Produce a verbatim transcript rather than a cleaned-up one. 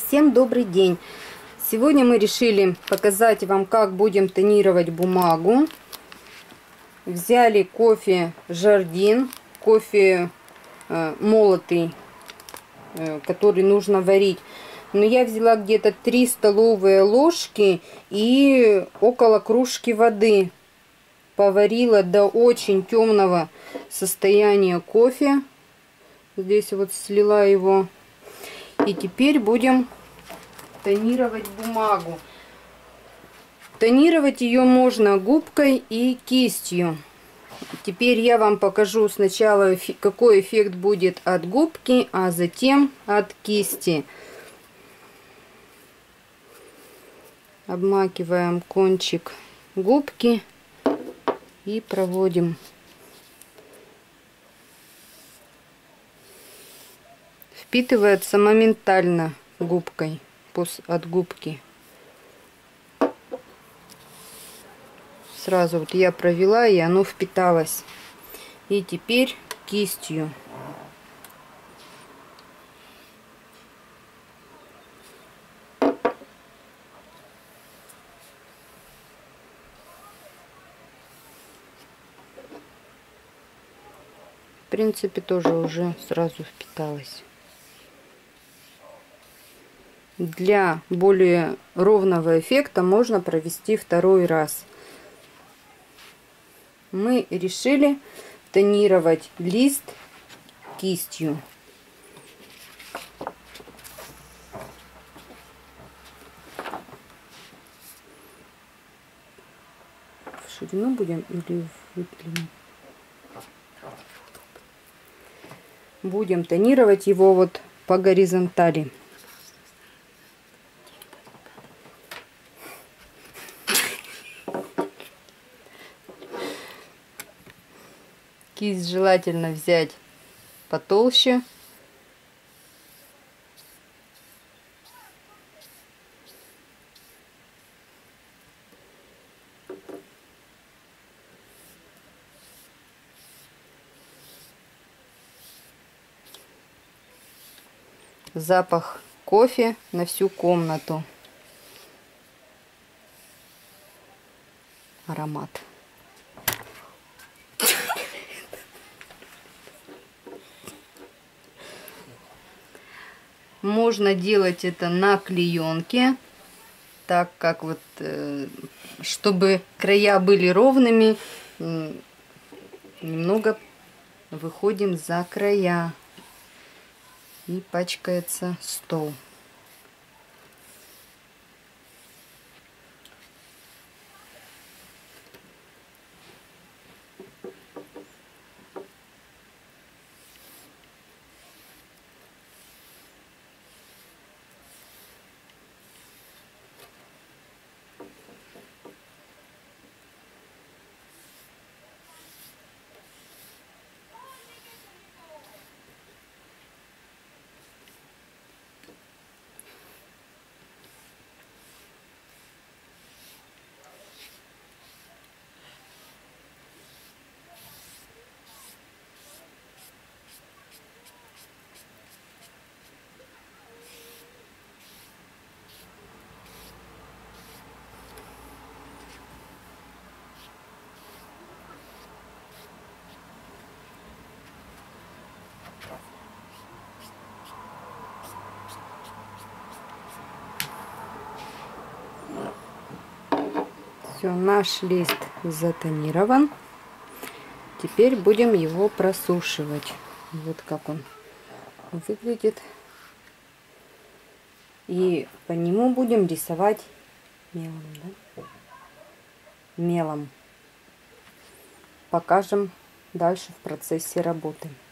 Всем добрый день! Сегодня мы решили показать вам, как будем тонировать бумагу. Взяли кофе Жардин, кофе э, молотый, э, который нужно варить. Но я взяла где-то три столовые ложки и около кружки воды. Поварила до очень темного состояния кофе. Здесь вот слила его. И теперь будем тонировать бумагу. Тонировать ее можно губкой и кистью. Теперь я вам покажу сначала, какой эффект будет от губки, а затем от кисти. Обмакиваем кончик губки и проводим. Впитывается моментально губкой от губки. Сразу вот я провела, и оно впиталось. И теперь кистью. В принципе, тоже уже сразу впиталось. Для более ровного эффекта можно провести второй раз. Мы решили тонировать лист кистью. В ширину будем или в длину? Будем тонировать его вот по горизонтали. Кисть желательно взять потолще. Запах кофе на всю комнату. Аромат. Можно делать это на клеенке, так как вот, э, чтобы края были ровными, э, немного выходим за края, и пачкается стол. Все, наш лист затонирован. Теперь будем его просушивать. Вот как он выглядит. И по нему будем рисовать мелом. Да? Мелом. Покажем дальше в процессе работы.